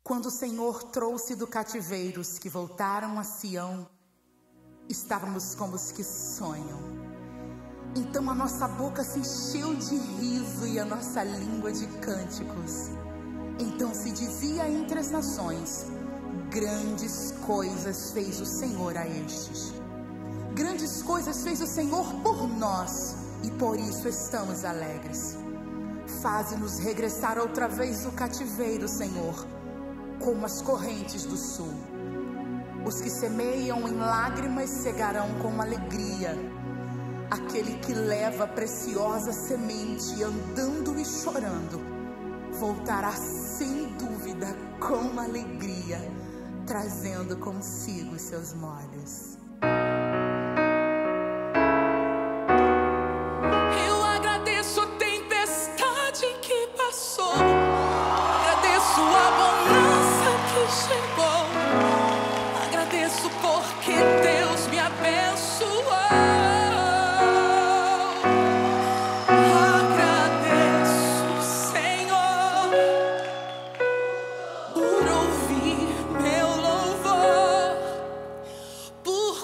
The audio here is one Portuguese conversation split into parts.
Quando o Senhor trouxe do cativeiro os que voltaram a Sião, estávamos como os que sonham. Então a nossa boca se encheu de riso e a nossa língua de cânticos. Então se dizia entre as nações: grandes coisas fez o Senhor a estes. Grandes coisas fez o Senhor por nós, e por isso estamos alegres. Faze-nos regressar outra vez do cativeiro, Senhor, como as correntes do sul. Os que semeiam em lágrimas cegarão com alegria. Aquele que leva a preciosa semente andando e chorando, voltará sem dúvida com alegria, trazendo consigo seus molhos. Eu agradeço a tempestade que passou, agradeço a bonança que chegou, agradeço porque Deus me abençoou. Por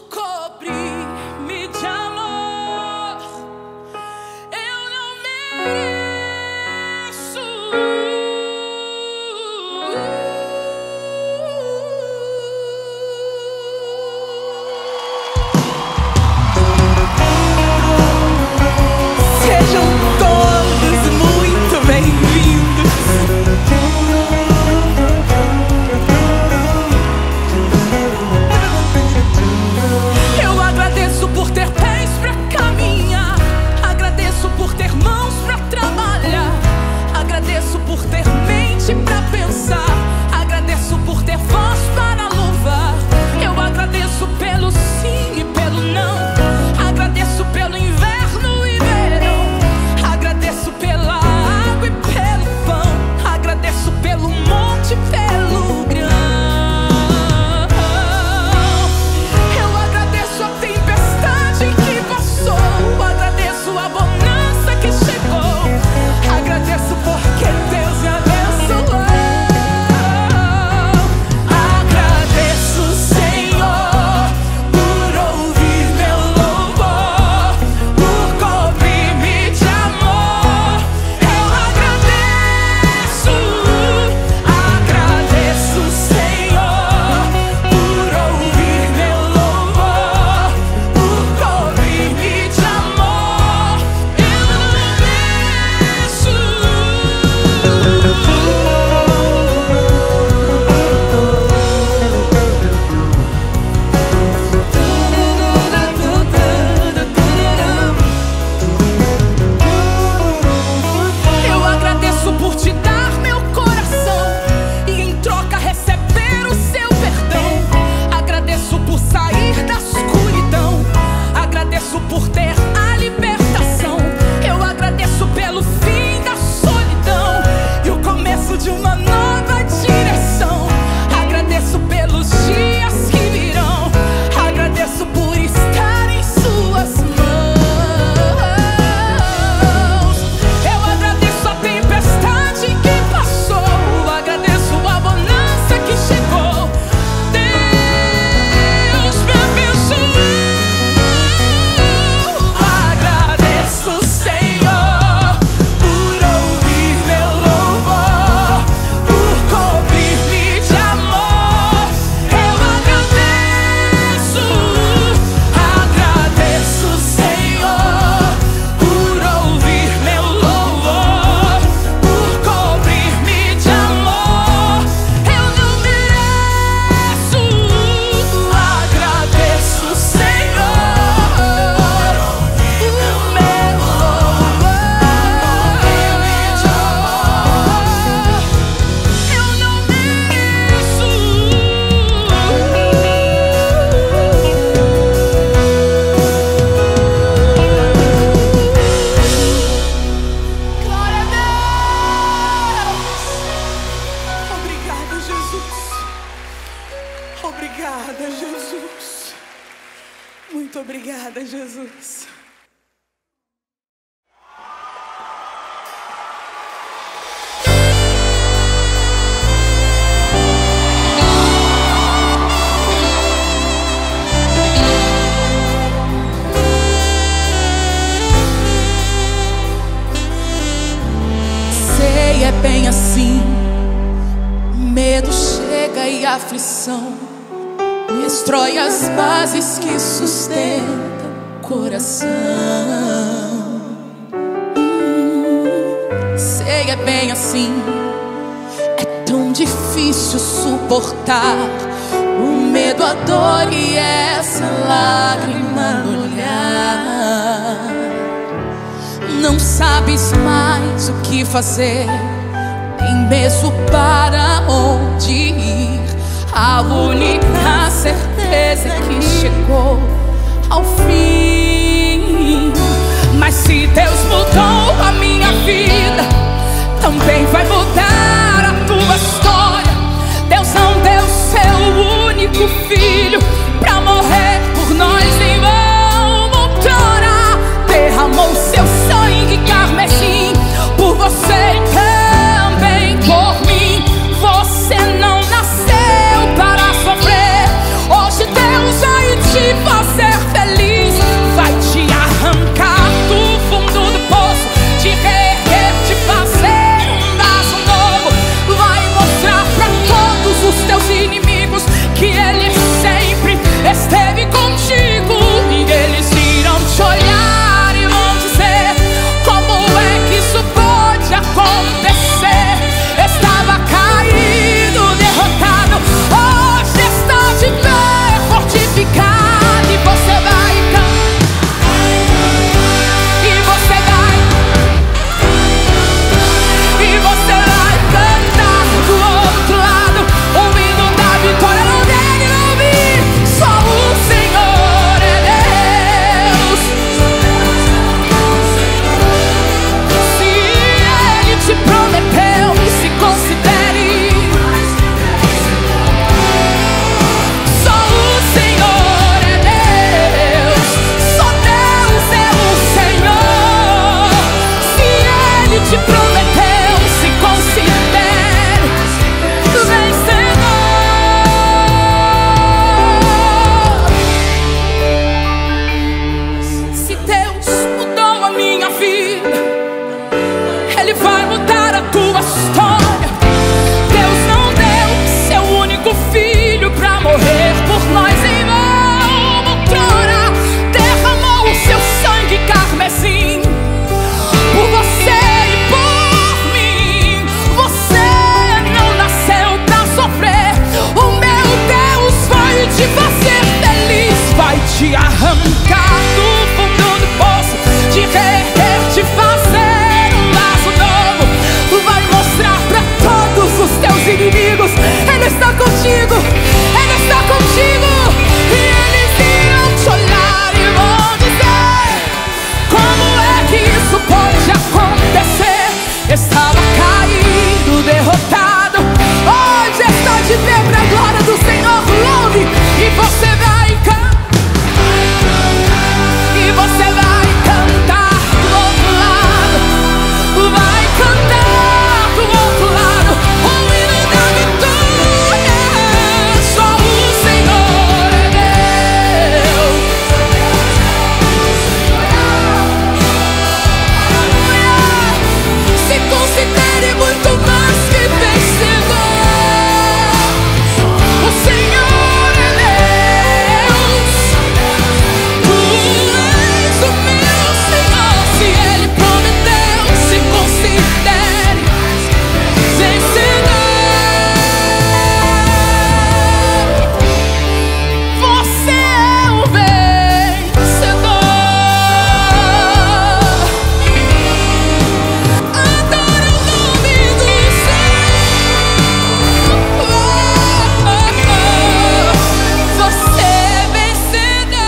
aflição, destrói as bases que sustentam o coração. Sei, é bem assim. É tão difícil suportar o medo, a dor e essa lágrima no olhar. Não sabes mais o que fazer, nem mesmo para onde ir. A única certeza é que chegou ao fim. Mas se Deus mudou a minha vida, também vai mudar a tua história. Deus não deu seu único filho pra morrer por nós em vão. Outrora derramou seu sangue carmesim por você e também por mim. Você não nasceu para sofrer. Hoje Deus vai te fazer feliz. Vai te arrancar do fundo do poço, te reerguer, te fazer um braço novo. Vai mostrar pra todos os teus inimigos que Ele sempre esteve contigo. E eles irão te olhar e vão dizer: como é que isso pode acontecer? Estava caído, derrotado, hoje está de pé, fortificado. E você vai cantar, e você vai, e você vai cantar do outro lado, o hino da vitória. Não deve ouvir, só o Senhor é Deus. Se Ele te prometeu, se considere. Só o Senhor é Deus, só Deus é o Senhor. Se Ele te prometeu, se considere vencedor. Se Deus mudou a minha vida, Ele vai mudar a tua história. Deus não deu seu único filho pra morrer por nós em vão. Outrora derramou o seu sangue carmesim por você e por mim. Você não nasceu pra sofrer. O meu Deus vai te fazer feliz. Vai te arrancar do fundo do poço, te reerguer, te fazer um laço novo. Vai mostrar pra todos os teus inimigos: Ele está contigo, Ele está contigo. E eles irão te olhar e vão dizer: como é que isso pode acontecer? Estava caído, derrotado, hoje está de pé pra glória do Senhor. Louve, e você vai cantar, e você vai cantar do outro lado, vai cantar do outro lado, o hino da vitória. Só o Senhor é Deus. Se considere muito mais que vencedor. O Senhor é Deus, tu és o meu Senhor. Se Ele prometeu, se considere vencedor. Você é um vencedor. Adora o nome do Senhor. Você é vencedor.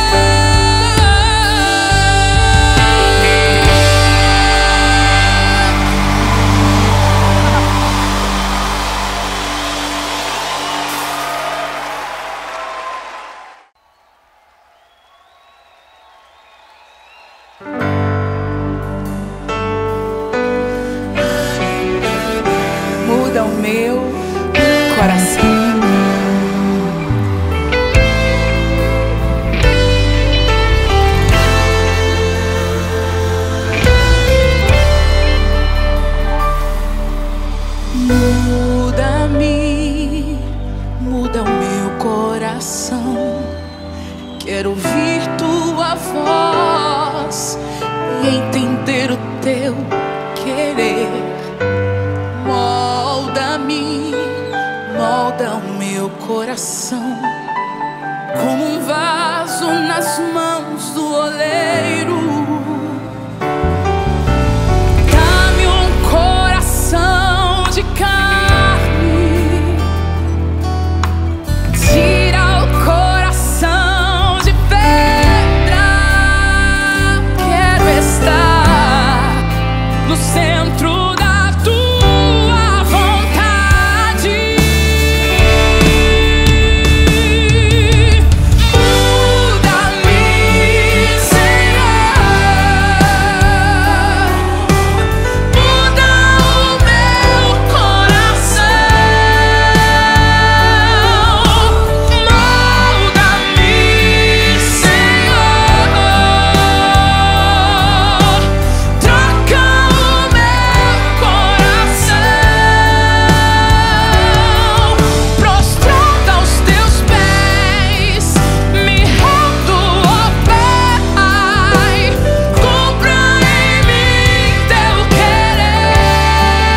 Muda o meu coração. Muda-me, muda Muda o meu coração como um vaso nas mãos do oleiro. Dá-me um coração de carne, tira o coração de pedra. Quero estar no centro da tua vontade. Muda-me, Senhor. Muda o meu coração. Molda-me, Senhor. Troca o meu coração. Prostrado aos teus pés, me rendo, ó Pai. Cumpra em mim teu querer.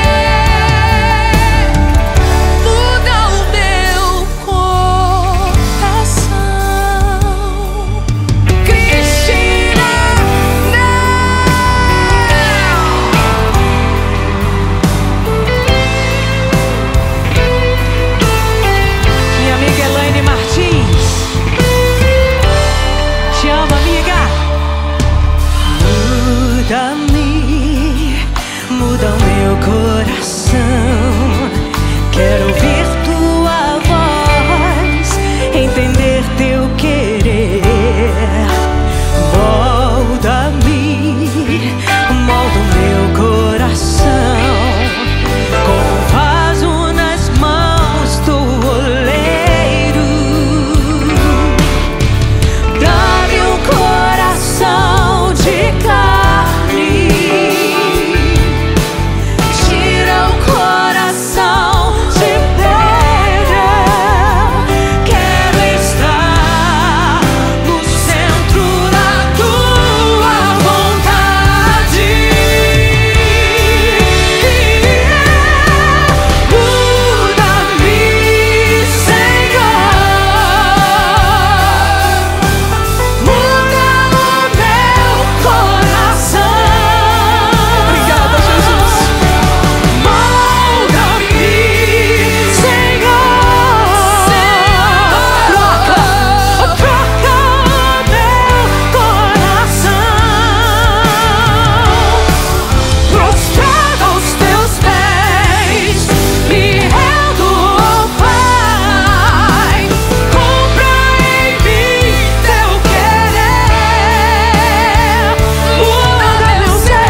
Muda o meu coração. Cristina, Minha amiga Elaine Martins, te amo, amiga. Muda-me, muda o meu coração. Quero ouvir tua voz, entender teu querer. Molda-me, molda o meu coração como um vaso nas mãos do oleiro. Dá-me um coração de carne, tira o coração de pedra. Quero estar no centro da tua vontade. Muda-me, Senhor. Muda o meu coração. obrigada, Jesus. Molda-me, Senhor. Troca o meu coração. Prostrado aos teus pés, me rendo, ó Pai. Cumpra em mim teu querer. Muda meu ser.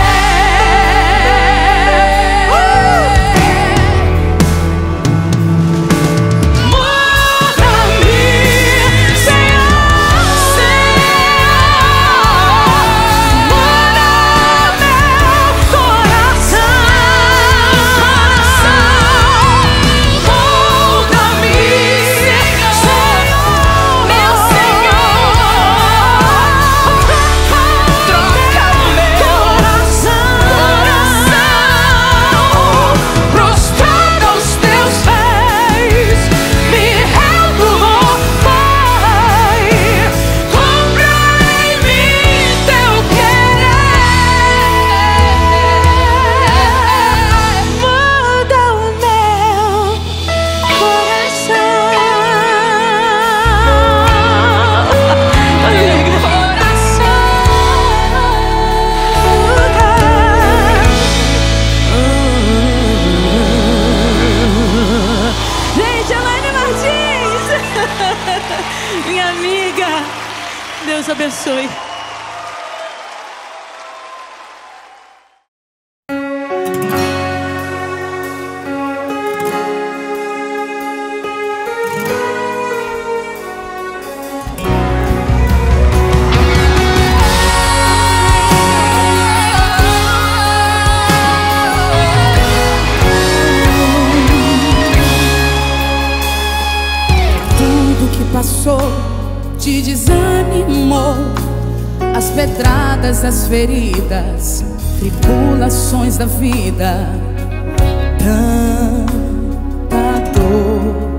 Muda-me, Senhor. Muda meu coração. Molda-me, Senhor, meu Senhor. Troca o meu coração. Prostrado aos teus pés, me rendo, ó Pai. Cumpra em mim teu querer. Muda o meu coração. Gente, Elaine Martins, minha amiga, Deus abençoe. Tudo que passou te desanimou, as pedradas, as feridas, tribulações da vida, tanta dor.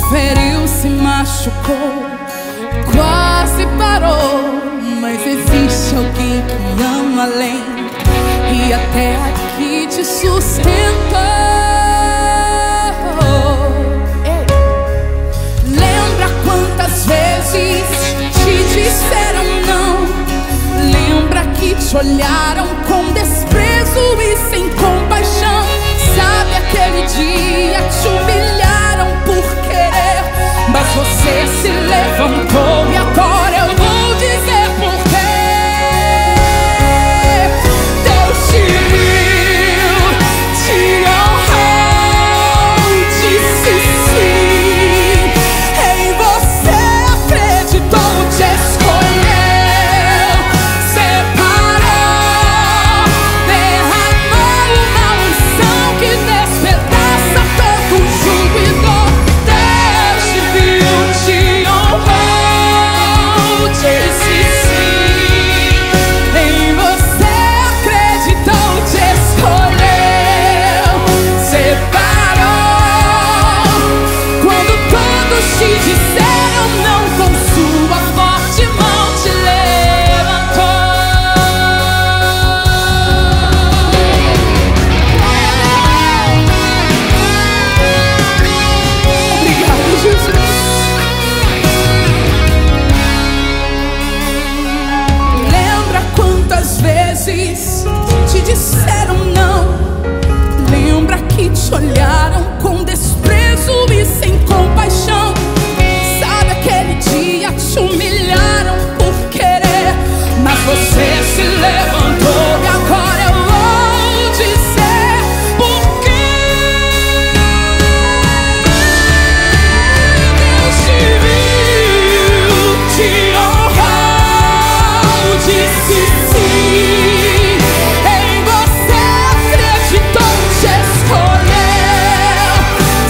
feriu, se machucou, quase parou. Mas existe alguém que ama além e até aqui te sustentou. Lembra quantas vezes te disseram não? Lembra que te olharam com desprezo e sem compaixão? Sabe aquele dia te humilharam por querer, mas você se levantou e agora eu vou dizer por quê. Deus te viu, te honrou, disse sim. Em você acreditou, te escolheu, separou, derramou uma unção que despedaça todo jugo e dor. Deus te viu, te honrou, disse sim. Em você acreditou, te escolheu, separou. Quando todos te disseram não, com sua forte mão te levantou. Obrigado, Jesus. Lembra quantas vezes te disseram não? Lembra que te olharam com desprezo e sem compaixão? Sabe aquele dia te humilharam por querer, mas você se levantou e agora eu vou dizer por quê. Deus te viu, te honrou, disse sim. Em você acreditou, te escolheu,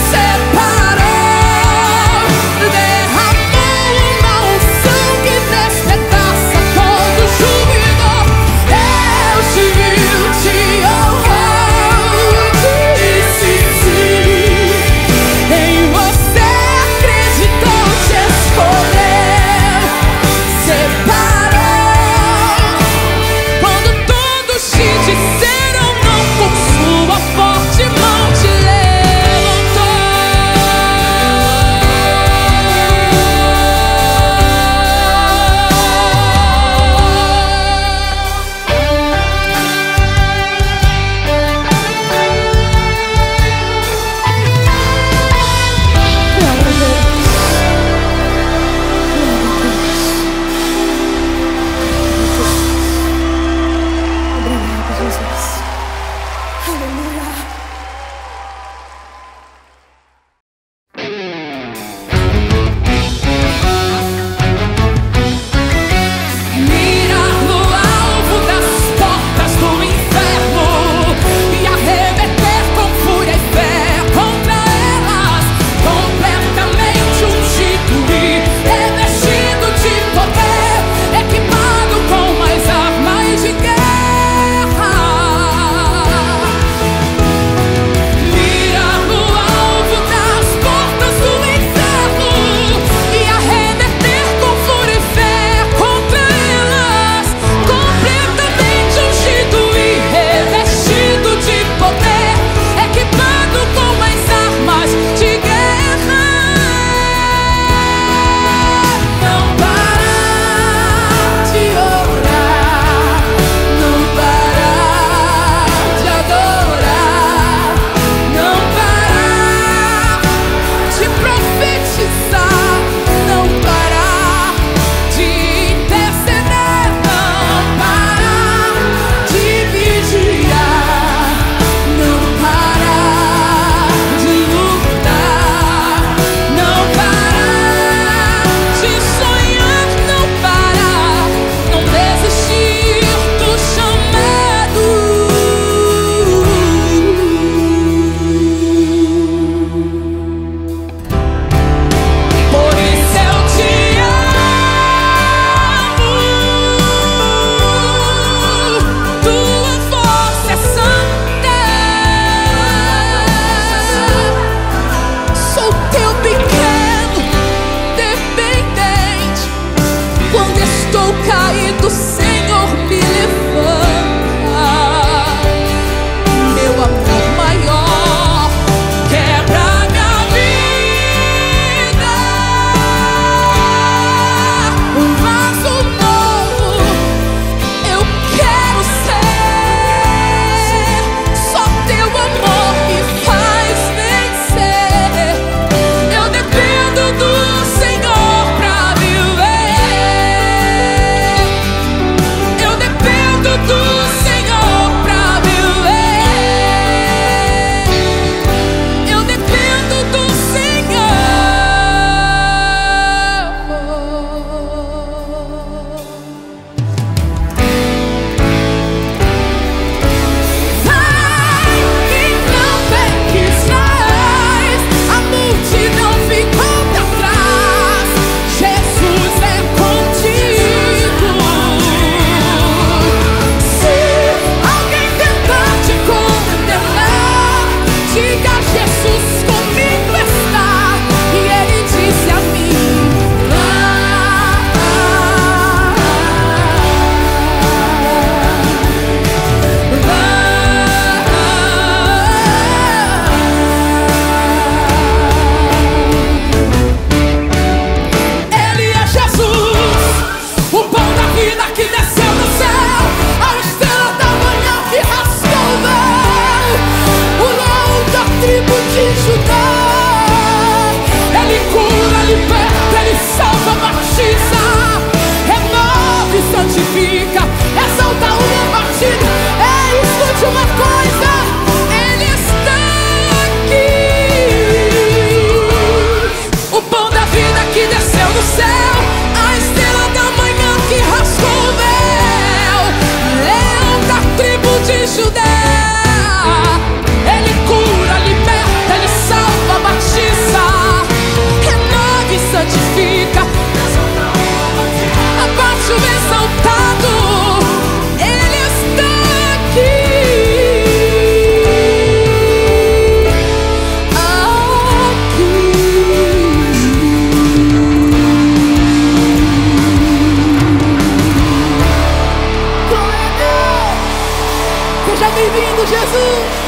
Seja bem-vindo, Jesus.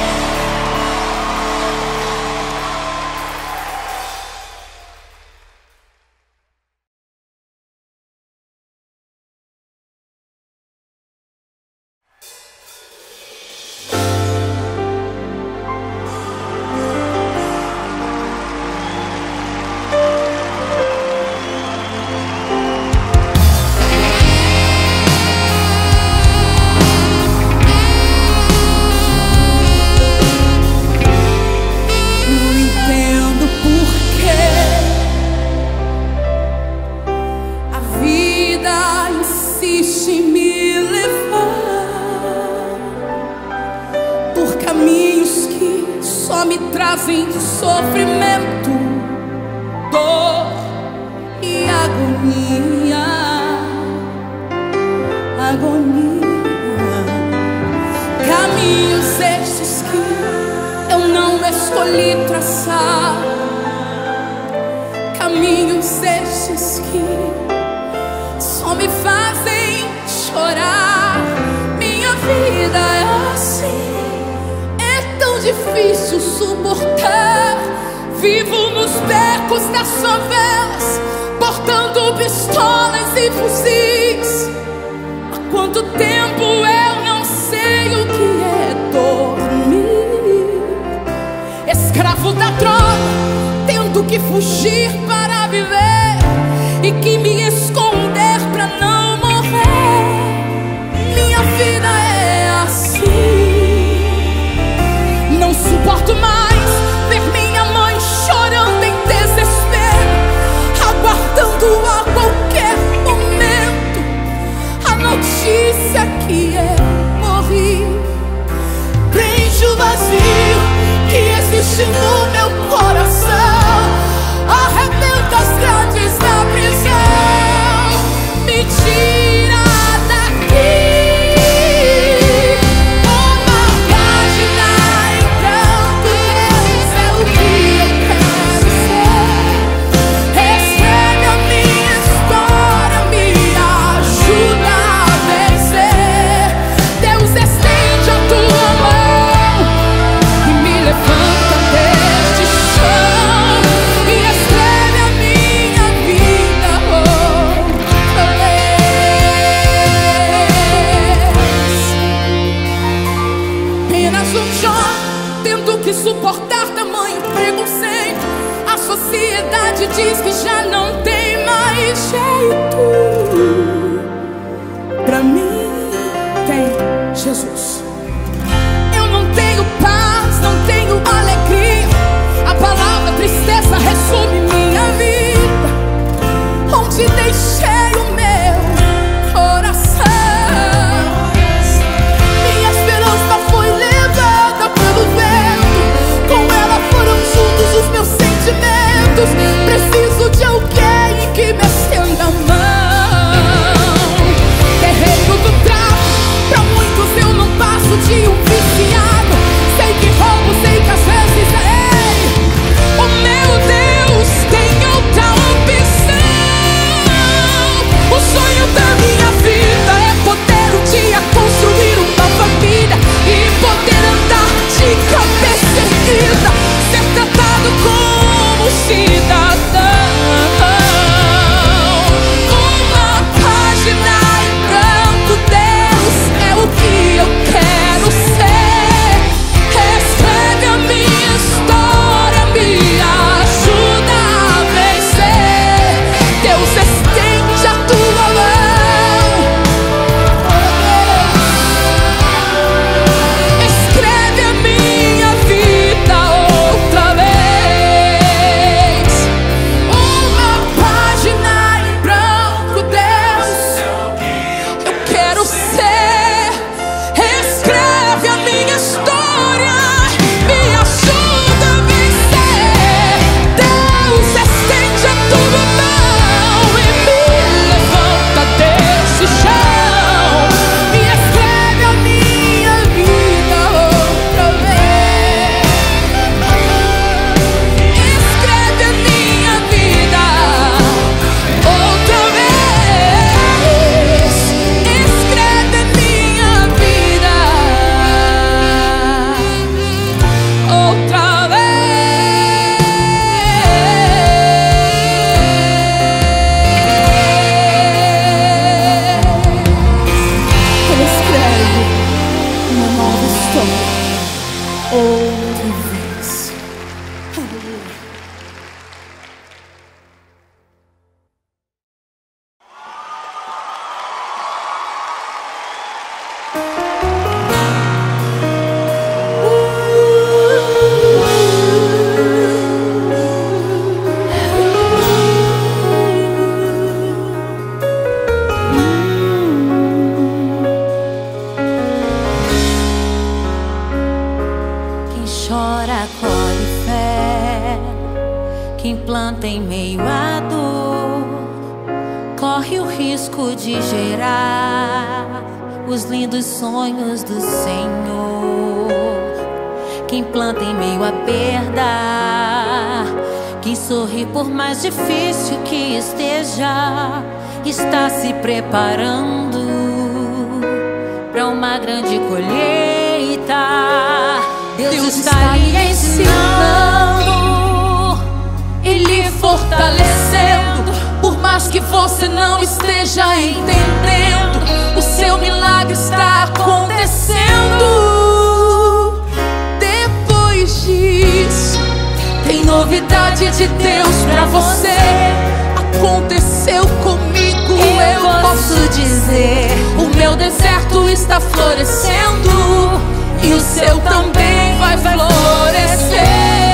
Sofrimento, dor e agonia, caminhos estes que eu não escolhi traçar, caminhos estes que só me fazem chorar. Minha vida é assim, é tão difícil suportar. Vivo nos becos das favelas, portando pistolas e fuzis. Há quanto tempo eu não sei o que é dormir. Escravo da droga, tendo que fugir para viver e que me esconder pra não morrer. Minha vida é assim, não suporto mais ver minha mãe chorando em desespero, aguardando a qualquer momento a notícia que eu morri. Preenche o vazio que existe no meu coração, arrebenta as grades da prisão, me tira daqui. Suportar tamanho preconceito, a sociedade diz que já não tem mais jeito. Pra mim tem Jesus. Eu não tenho paz, não tenho alegria. A palavra tristeza resume minha vida. Onde deixei o meu coração, minha esperança foi levada pelo vento. Com ela foram juntos os meus sentimentos. Preciso de alguém que me estenda a mão. Guerreiro do tráfico, pra muitos eu não passo de um viciado. Sei que roubo, sei que às vezes é ele. O meu Deus tem outra opção. O sonho da minha vida é poder um dia construir uma família e poder andar de cabeça erguida, ser tratado como cidadão. Uma página em branco, Deus é o que eu quero ser. história outra vez. Chora, colhe fé. Quem planta em meio à dor corre o risco de gerar os lindos sonhos do Senhor. Quem planta em meio à perda, quem sorri por mais difícil que esteja, está se preparando para uma grande colheita. Deus está lhe ensinando e lhe fortalecendo. Por mais que você não esteja entendendo, o seu milagre está acontecendo. Depois disso, tem novidade de Deus pra você. Aconteceu comigo, eu posso dizer: o meu deserto está florescendo e o seu também vai florescer.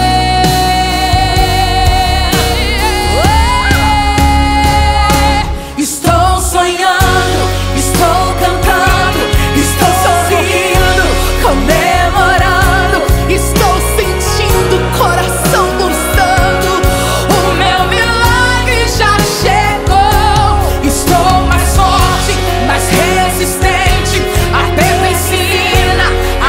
Estou sonhando, estou cantando, estou sorrindo, comemorando, estou sentindo o coração pulsando. O meu milagre já chegou. Estou mais forte, mais resistente. A Bíblia ensina, a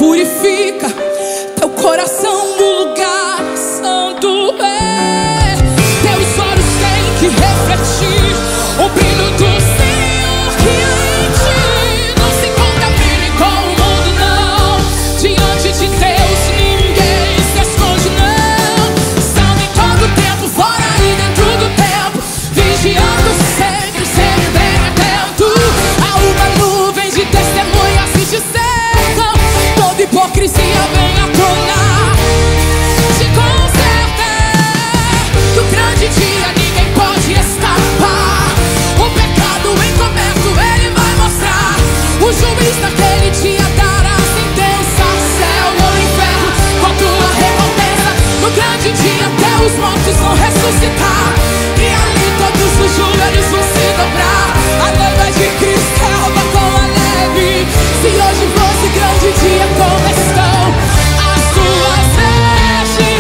purifica teu coração no lugar santo. Teus olhos têm que refletir o brilho do Senhor que há em ti. Não se contamine com o mundo, não. Diante de Deus ninguém se esconde, não. Estando em todo tempo, fora e dentro do tempo, vigiando sempre, sempre bem atento. Há uma nuvem de testemunhas que te cercam. Toda hipocrisia vem à tona. Te conserta do grande dia, ninguém pode escapar. O pecado encoberto ele vai mostrar. O juiz naquele dia dará a sentença. Céu ou inferno, com tua recompensa. No grande dia até os mortos vão ressuscitar. E ali todos os joelhos vão se dobrar. A noiva de Cristo é alva com a neve. Se hoje fosse grande dia, como estão as tuas vestes?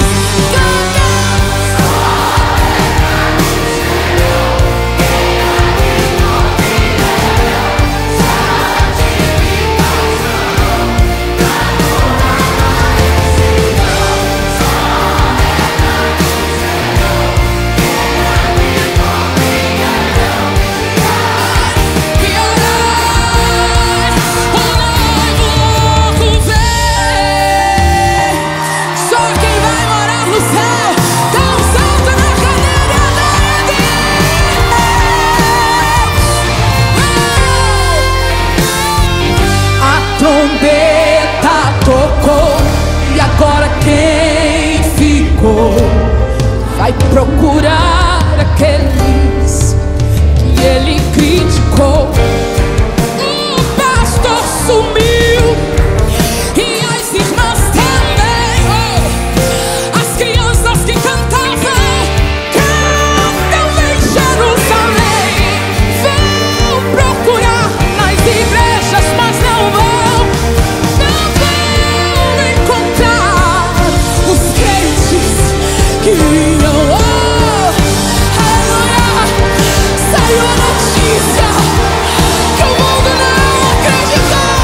Trombeta tocou e agora quem ficou vai procurar aqueles que ele criticou. O pastor sumiu e as irmãs também. As crianças que cantavam em Jerusalém vão procurar nas igrejas, mas não vão que vinham, aleluia. Saiu a notícia que o mundo não acreditou.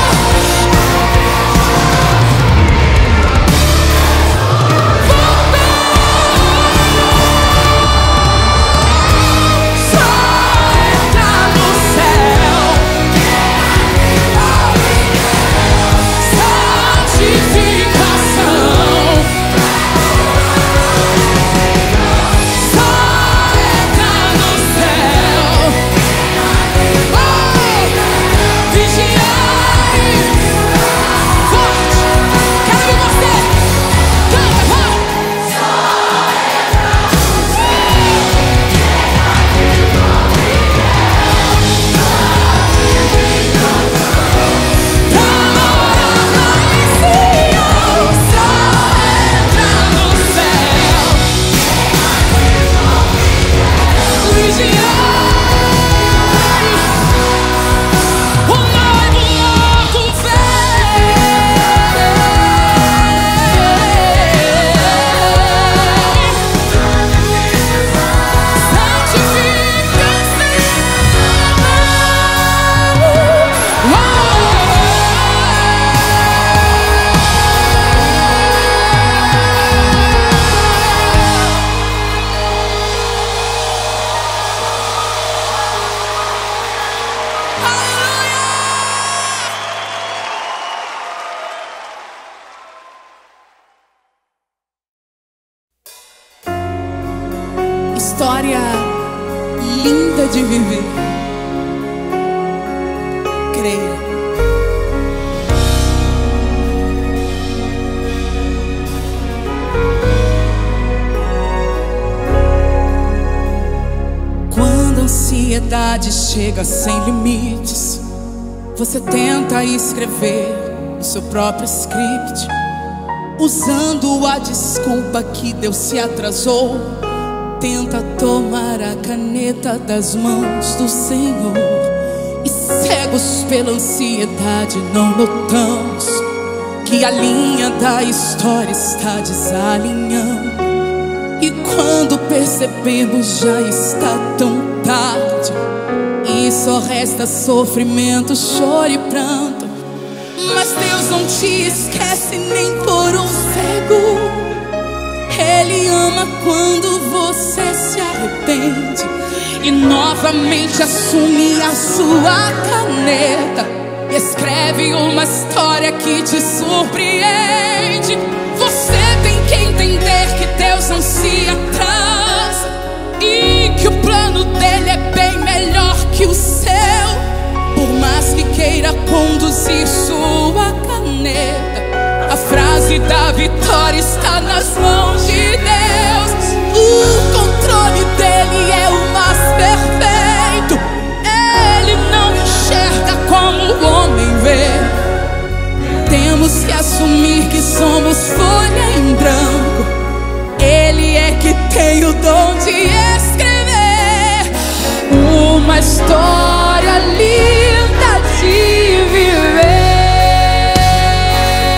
Só entra no céu, santificação. História linda de viver. Creia. Quando a ansiedade chega sem limites, você tenta escrever o seu próprio script, usando a desculpa que Deus se atrasou. Tenta tomar a caneta das mãos do Senhor. E cegos pela ansiedade não notamos que a linha da história está desalinhando. E quando percebemos já está tão tarde, e só resta sofrimento, choro e pranto. Mas Deus não te esquece nem por um cego. Ele ama quando você se arrepende e novamente assume a sua caneta e escreve uma história que te surpreende. Você tem que entender que Deus não se atrasa e que o plano dele é bem melhor que o seu. Por mais que queira conduzir sua caneta, a frase da vitória está nas mãos de Deus. O controle dele é o mais perfeito. Ele não enxerga como o homem vê. Temos que assumir que somos folha em branco. Ele é que tem o dom de escrever uma história linda de viver.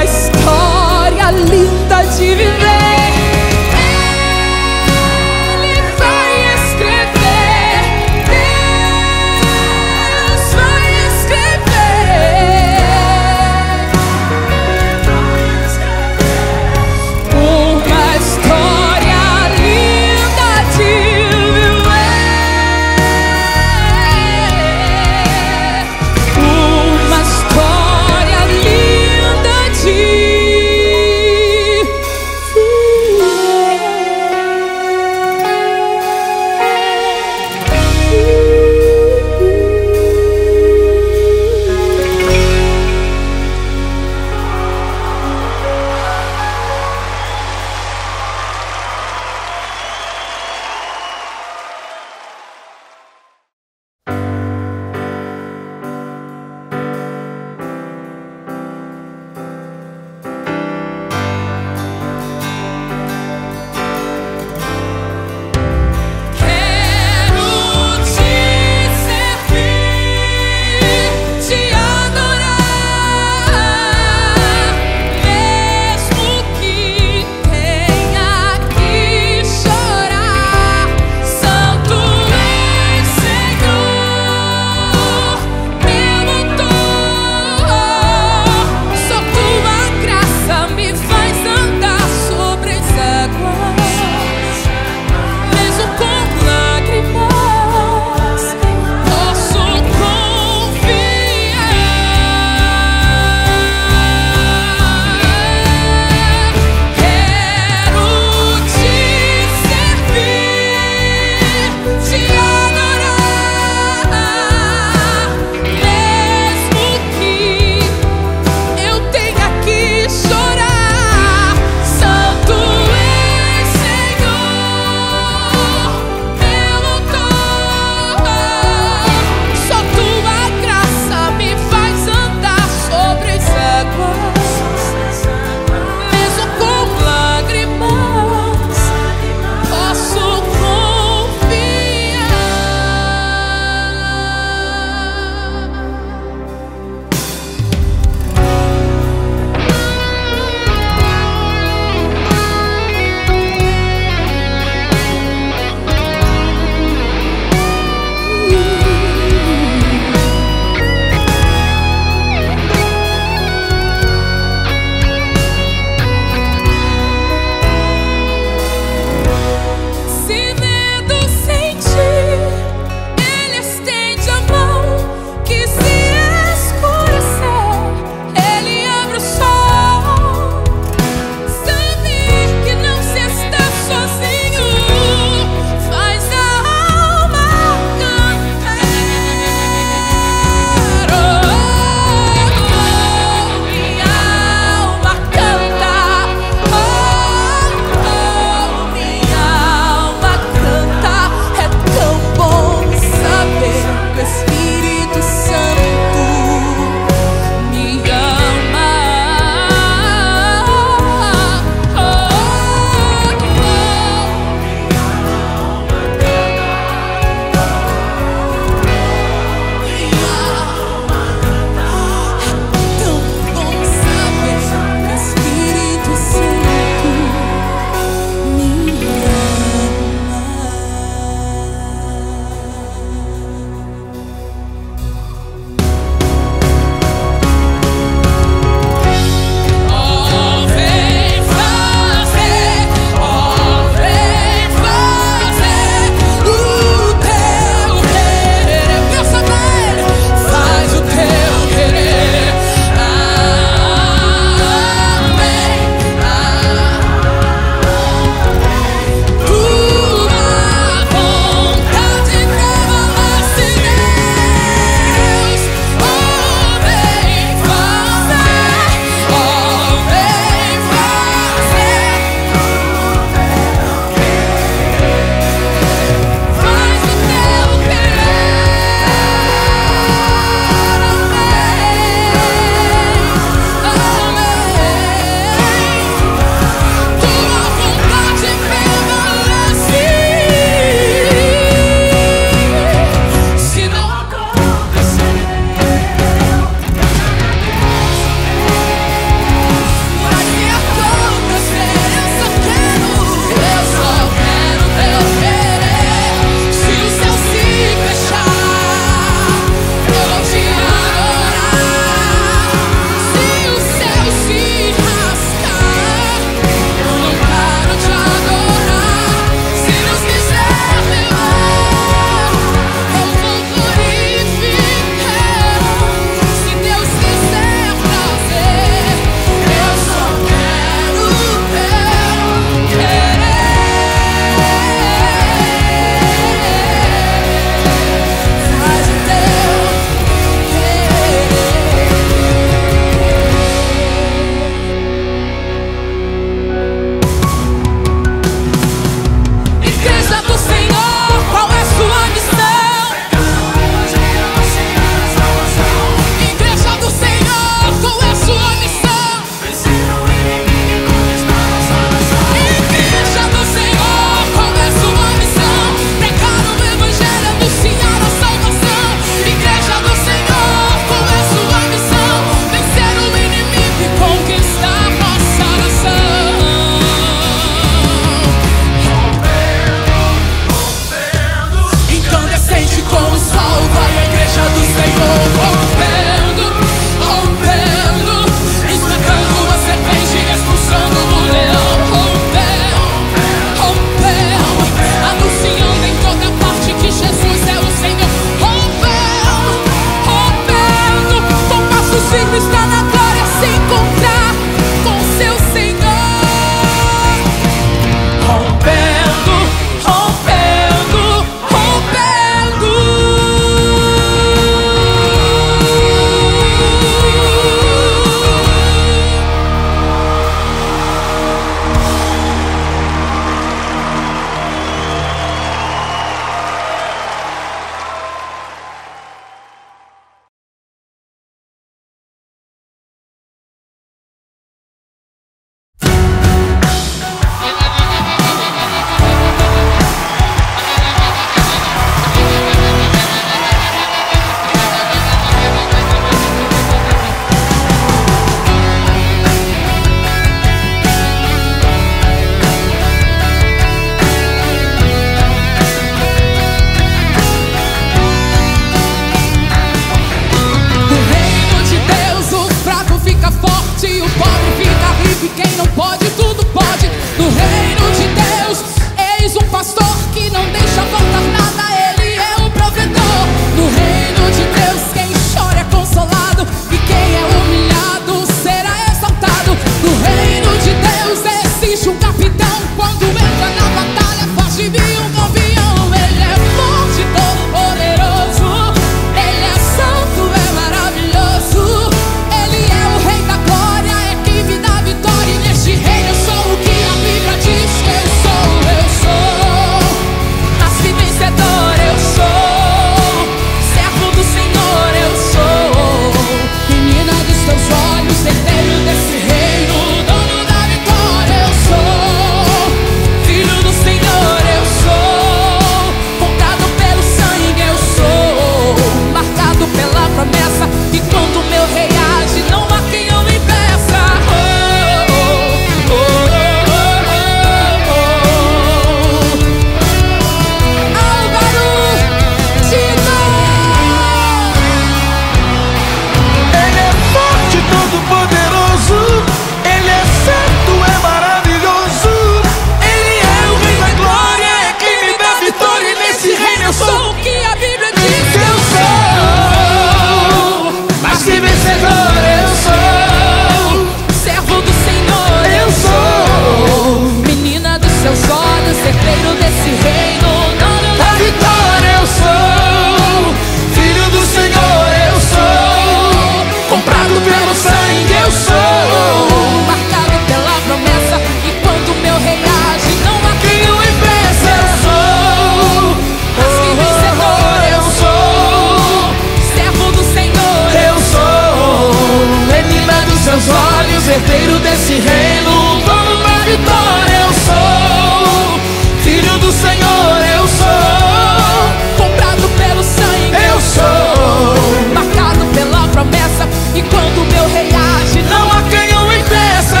herdeiro desse reino, dono da vitória eu sou, filho do Senhor eu sou, comprado pelo sangue eu sou, marcado pela promessa, e quando meu rei age não há quem o impeça.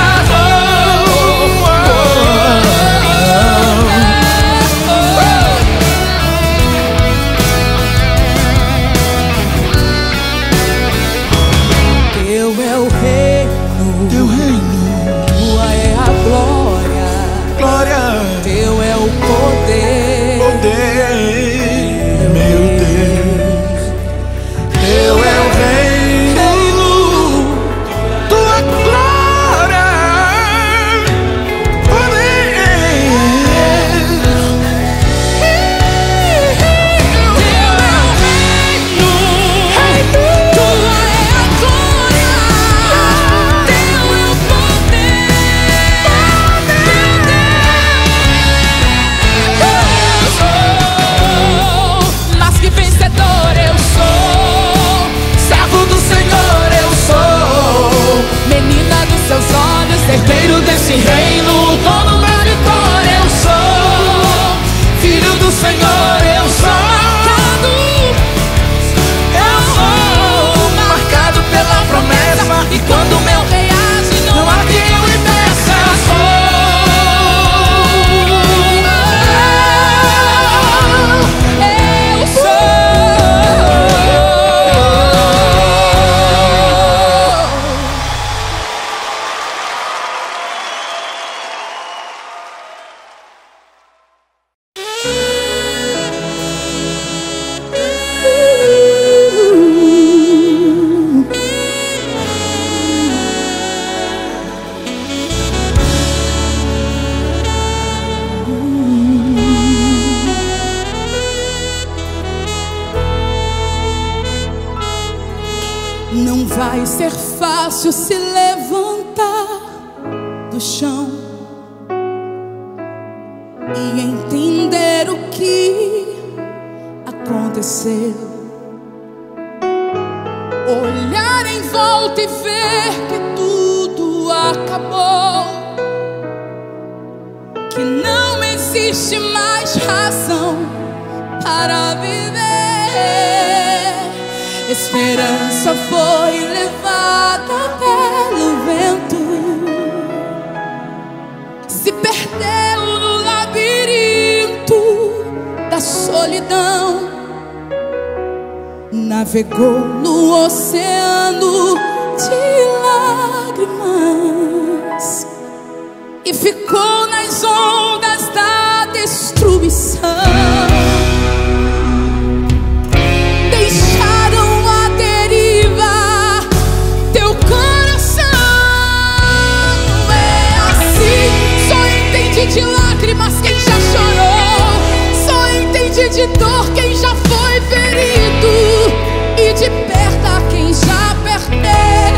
Teu é o reino, teu reino, tua é a glória, glória, teu é o poder, poder, meu Deus. Teu é o reino, tua glória, poder. Teu é o reino, tua é a glória, teu é o poder, eu sou mais que vencedor, eu sou servo do Senhor, eu sou menina dos seus olhos, herdeiro desse reino, dono da vitória, eu sou filho do Senhor, eu sou marcado pela promessa, e quando meu rei age não há quem o impeça. Eu sou. Não vai ser fácil se levantar do chão e entender o que aconteceu. Olhar em volta e ver que tudo acabou, que não existe mais razão para viver. Esperança foi levada pelo vento, se perdeu no labirinto da solidão, navegou no oceano de lágrimas e ficou nas ondas da destruição. De lágrimas quem já chorou, só entende de dor quem já foi ferido, e de perda quem já perdeu.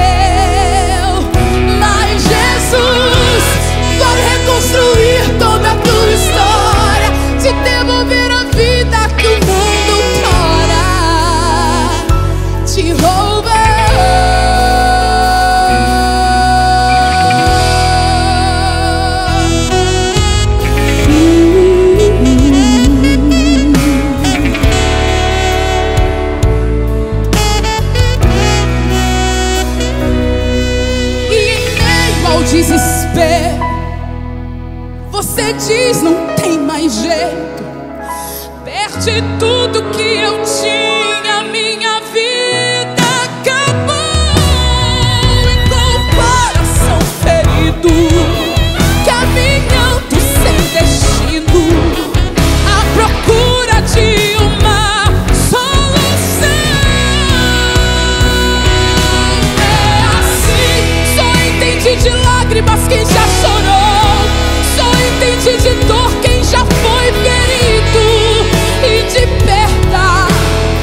Mas Jesus vai reconstruir toda a tua história, te devolver a vida que o mundo chora, te rouba. Desespero, você diz não tem mais jeito, perde tudo que eu tinha, minha vida acabou, e com o coração ferido, caminhando sem destino, à procura de uma solução. É assim, só entende de lágrimas quem já chorou, só entende de dor quem já foi ferido, e de perda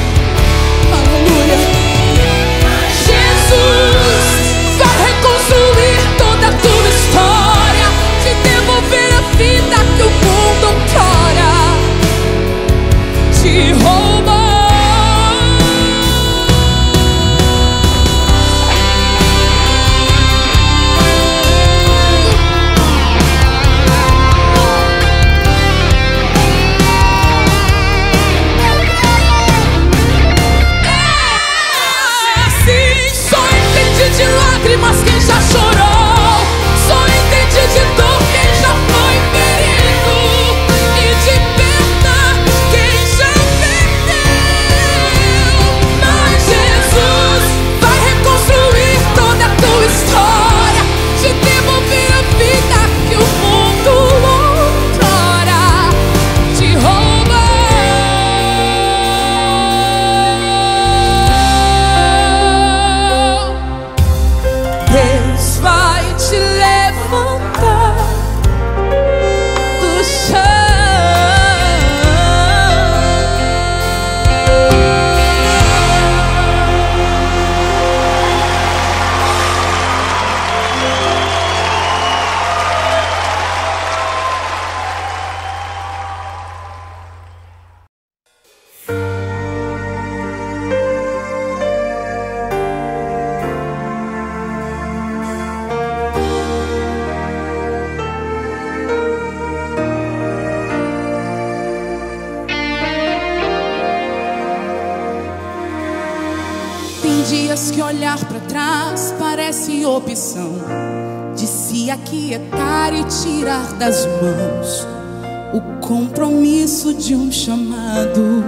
Tem dias que olhar pra trás parece opção de se aquietar e tirar das mãos o compromisso de um chamado.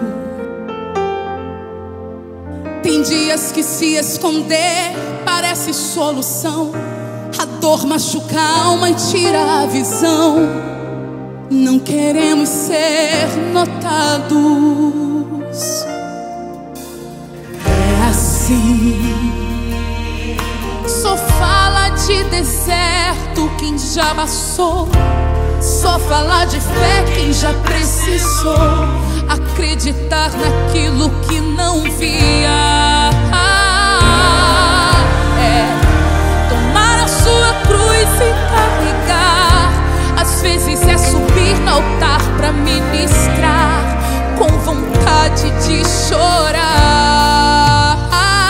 Tem dias que se esconder parece solução. A dor machuca a alma e tira a visão. Não queremos ser notados. É assim. Só fala de deserto quem já passou. Só fala de fé quem já precisou acreditar naquilo que não via. Tomar a sua cruz e carregar. Às vezes é subir no altar pra ministrar com vontade de chorar.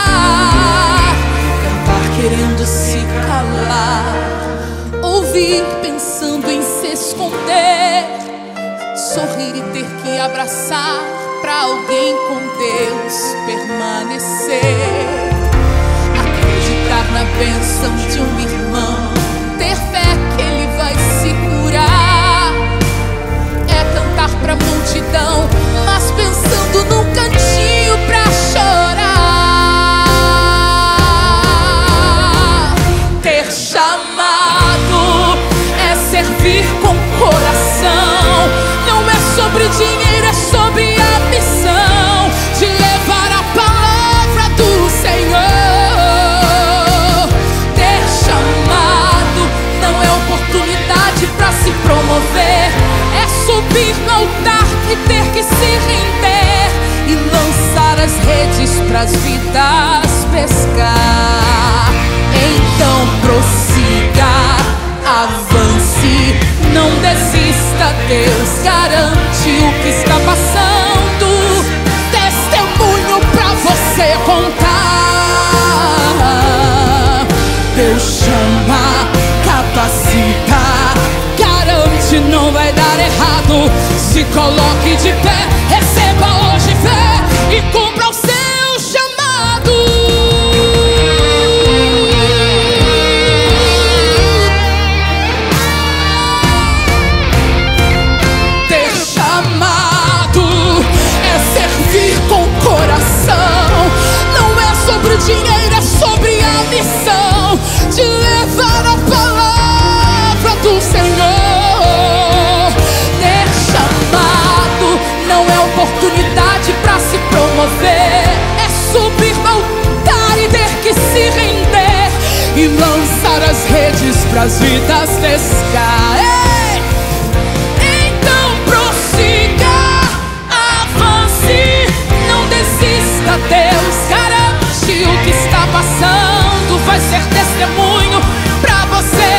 Cantar querendo se calar, ouvir pensando em se esconder, sorrir e ter que abraçar pra alguém com Deus permanecer. Acreditar na bênção de um irmão, ter fé que ele vai se curar. É cantar pra multidão, mas pensando num cantinho pra chorar. Ter chamado é servir com coração. Não é sobre dinheiro, é sobre a missão de levar a palavra do Senhor. Ter chamado não é oportunidade pra se promover, é subir no altar e ter que se render e lançar as redes pras vidas pescar. Então prossiga, avance, não desista, Deus garante o que está passando. Testemunho pra você contar. Deus chama, capacita, garante, não vai dar errado. Se coloque de pé, receba hoje fé e cumpra o seu chamado. Ter chamado é servir com coração. Não é sobre dinheiro, é sobre a missão de levar a palavra do Senhor. Ter chamado não é oportunidade pra se promover, é subir no altar e ter que se render e lançar as redes pras vidas pescar. Ei! Então prossiga, avance, não desista, Deus garante o que está passando. Vai ser testemunho pra você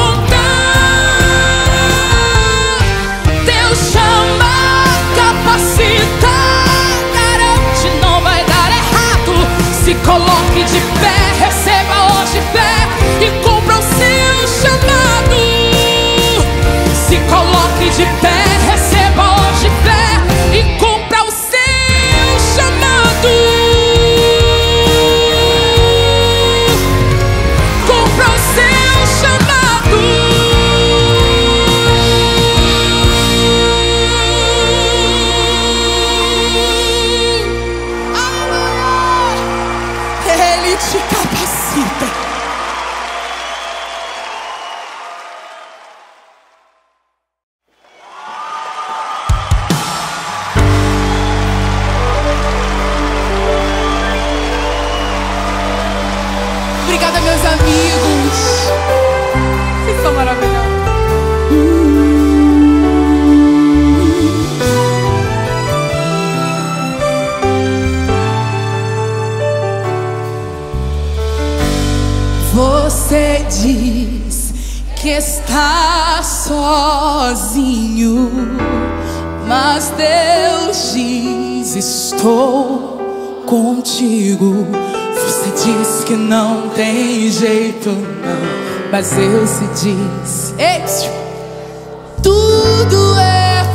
contar. Deus chama, capacita, garante, não vai dar errado. Se coloque de pé, receba hoje fé e cumpra o seu chamado. Se coloque de pé, receba hoje fé e cumpra o seu chamado. Cumpra o seu chamado. Ele te capacita. Obrigada, meus amigos. Vocês são maravilhosos. Você diz que está sozinho, mas Deus diz: estou contigo. Você diz que não tem jeito, não, mas Deus se diz: ei, tudo é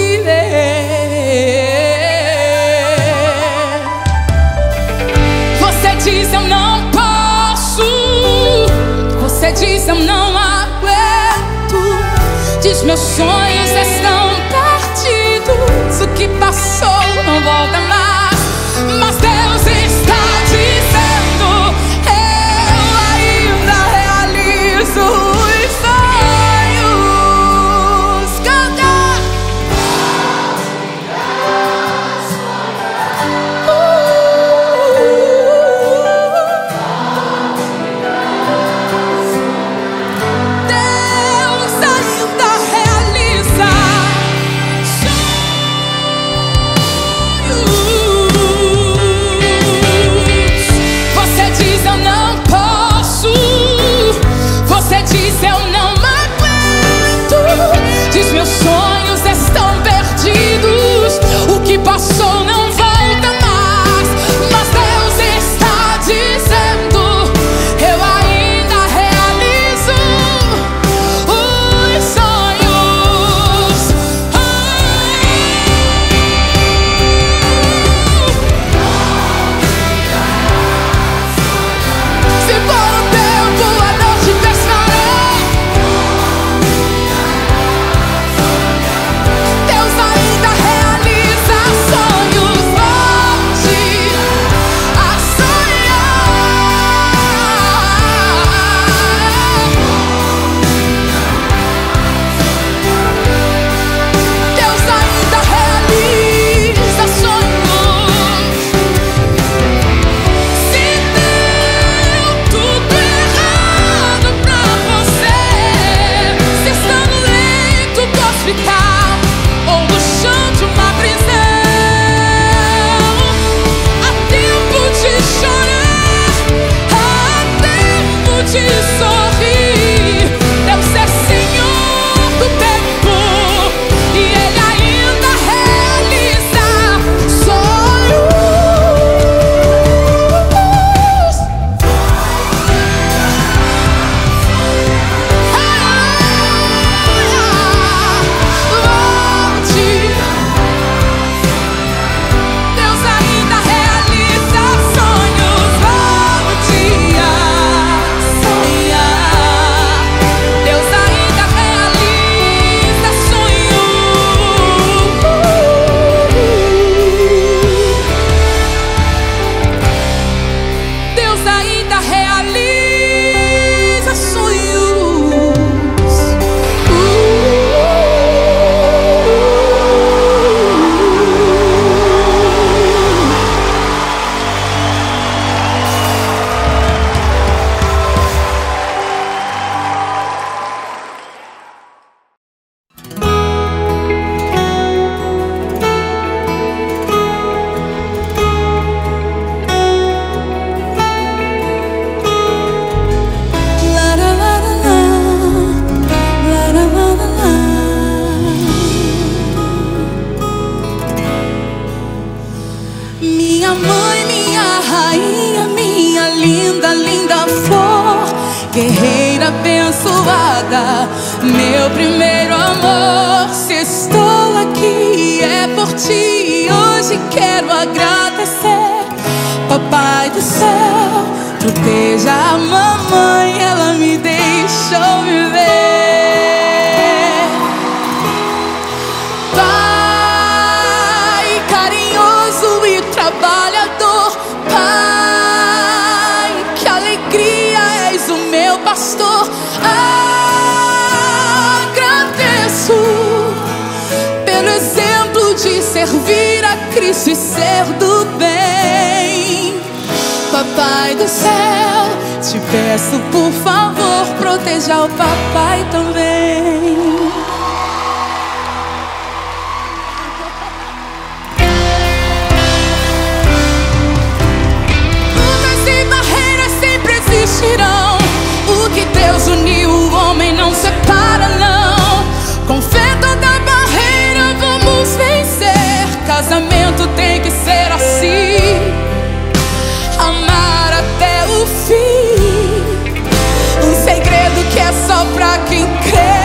possível. diz eu não posso, você diz eu não aguento, diz meus sonhos estão perdidos, o que passou não volta mais. Mas Deus está dizendo, eu ainda realizo os sonhos. Canta! Deus ainda realiza sonhos. Você diz eu não posso, você diz eu não aguento, diz meus sonhos estão perdidos, o que passou não volta mais. Mas Deus está dizendo, eu ainda realizo os sonhos. Se for o tempo, a noite pescará. Deus ainda realiza sonhos. Volte a sonhar. Deus ainda realiza sonhos. Se deu tudo errado pra você, se está no leito do hospital ou no chão de uma prisão, há tempo de chorar, há tempo de sorrir. Deus é Senhor do tempo e Ele ainda realiza sonhos. Volte. Deus ainda realiza sonhos. Volte a sonhar. Deus ainda realiza sonhos. Deus ainda realiza sonhos. Minha mãe, minha rainha, minha linda, linda flor, guerreira abençoada, meu primeiro amor. Se estou aqui é por ti, hoje quero agradecer. Papai do céu, proteja a mamãe, ela me deixou viver. Pai carinhoso e trabalhador, Pai, que alegria, és o meu pastor. Agradeço pelo exemplo de servir a Cristo e ser do bem. Papai do céu, te peço por favor, proteja o papai também. Lutas e barreiras sempre existirão, o que Deus uniu o homem não separa não. Com fé toda barreira vamos vencer, casamento tem que ser assim, amar até o fim. Um segredo que é só pra quem crê.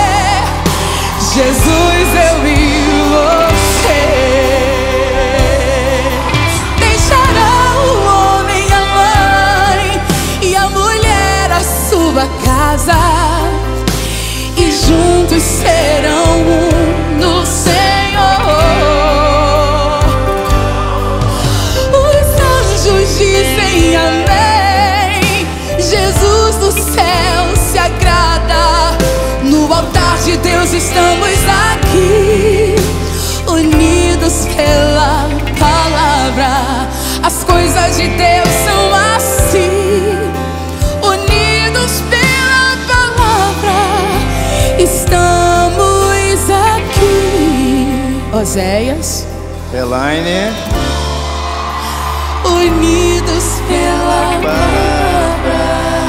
Oséias. Elaine. Unidos pela palavra.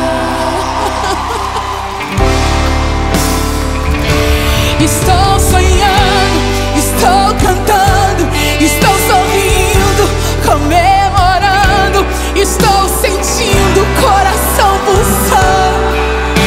Estou sonhando, estou cantando, estou sorrindo, comemorando, estou sentindo o coração pulsando.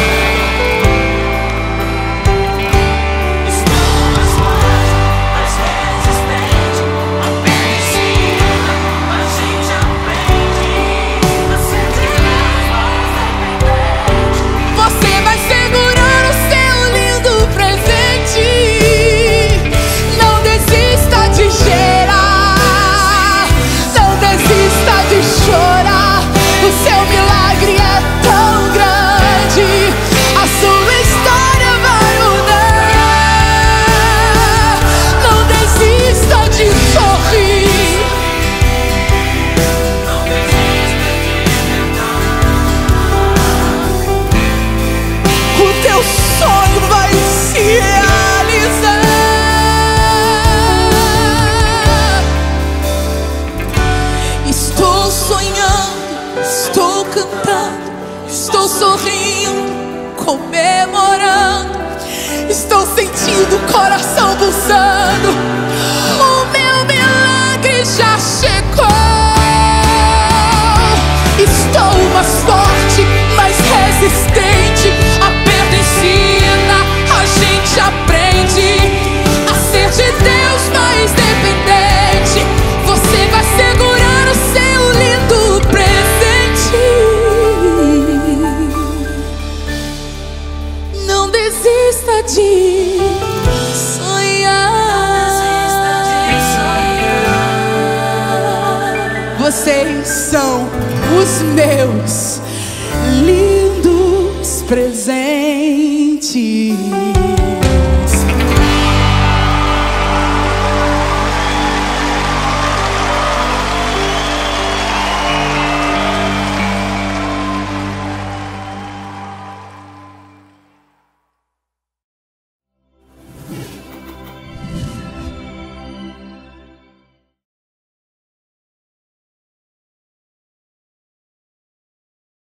Chorar, o seu milagre é tão grande, a sua história vai mudar. Não desista de sorrir, não desista de tentar. O teu sonho vai se realizar. Estou sonhando, estou cantando, estou sorrindo, comemorando, estou sentindo o coração pulsando. O meu milagre já chegou. Estou mais forte, mais resistente. A perda ensina, a gente aprende a ser de Deus mais dependente. Você vai segurar o seu lindo presente. Não desista de sonhar. Vocês são os meus lindos presentes.